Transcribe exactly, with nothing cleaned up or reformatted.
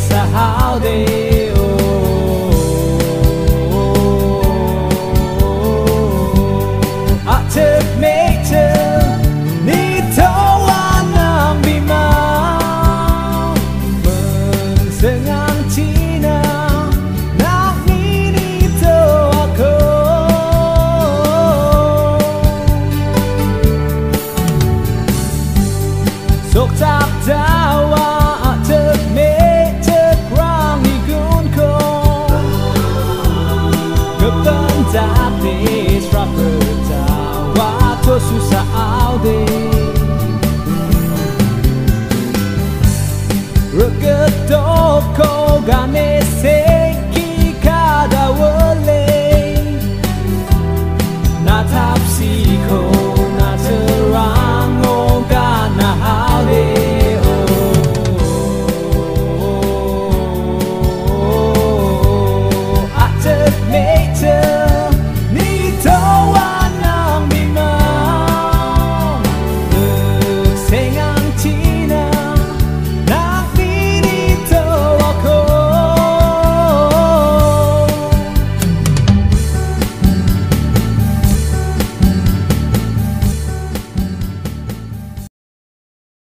sahaude Atek meter ni tawanan bimau Mensengang Cina nak nini to aku Sok tak tawa atek meter krang igun ko Kepentak di strapper to susah aude Regetok ko gane